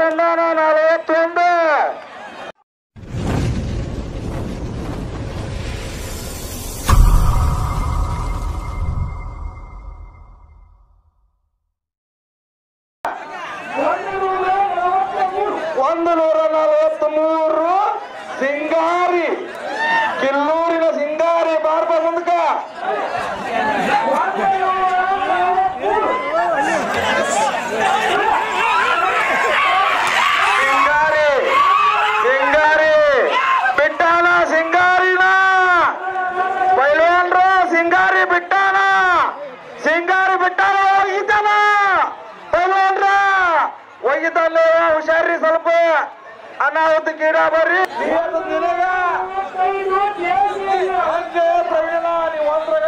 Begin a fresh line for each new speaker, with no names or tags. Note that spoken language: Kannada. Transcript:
ಬಂದಾನ 41. ಸಿಂಗಾರಿ ಕಿಲ್ಲೂರಿನ ಸಿಂಗಾರಿ ಬಾರ್ಬ ಮುಂದಕ ಸಿಂಗಾರಿ ಸಿಂಗಾರಿ ಬಿಟ್ಟಾನ ಸಿಂಗಾರಿನ ಪೈಲ್ವಾನ್ರ ಸಿಂಗಾರಿ ಬಿಟ್ಟಾನ ಒಯ್ತಾನ ಪೈಲ್ವಾನ್ರ ಒಯ್ತಾನೆ ಹುಷಾರಿ ಸ್ವಲ್ಪ ಅನಾಹುತ ಕೀಡ ಬರ್ರಿ ಪ್ರವೀಣ ನೀವು